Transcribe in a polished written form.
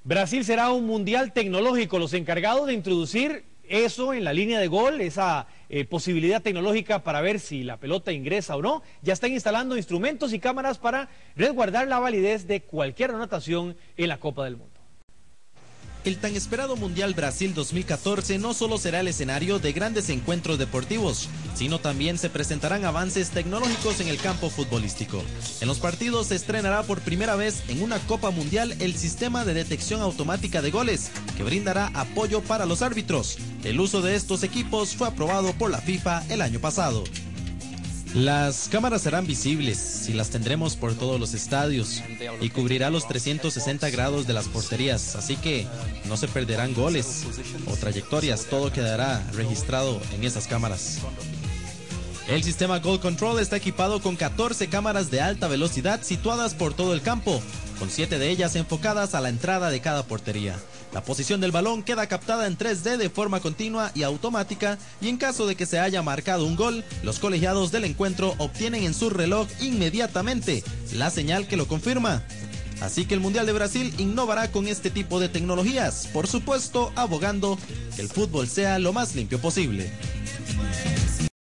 Brasil será un mundial tecnológico. Los encargados de introducir eso en la línea de gol, esa posibilidad tecnológica para ver si la pelota ingresa o no, ya están instalando instrumentos y cámaras para resguardar la validez de cualquier anotación en la Copa del Mundo. El tan esperado Mundial Brasil 2014 no solo será el escenario de grandes encuentros deportivos, sino también se presentarán avances tecnológicos en el campo futbolístico. En los partidos se estrenará por primera vez en una Copa Mundial el sistema de detección automática de goles, que brindará apoyo para los árbitros. El uso de estos equipos fue aprobado por la FIFA el año pasado. Las cámaras serán visibles y las tendremos por todos los estadios y cubrirá los 360 grados de las porterías, así que no se perderán goles o trayectorias, todo quedará registrado en esas cámaras. El sistema Goal Control está equipado con 14 cámaras de alta velocidad situadas por todo el campo, con 7 de ellas enfocadas a la entrada de cada portería. La posición del balón queda captada en 3D de forma continua y automática, y en caso de que se haya marcado un gol, los colegiados del encuentro obtienen en su reloj inmediatamente la señal que lo confirma. Así que el Mundial de Brasil innovará con este tipo de tecnologías, por supuesto abogando que el fútbol sea lo más limpio posible.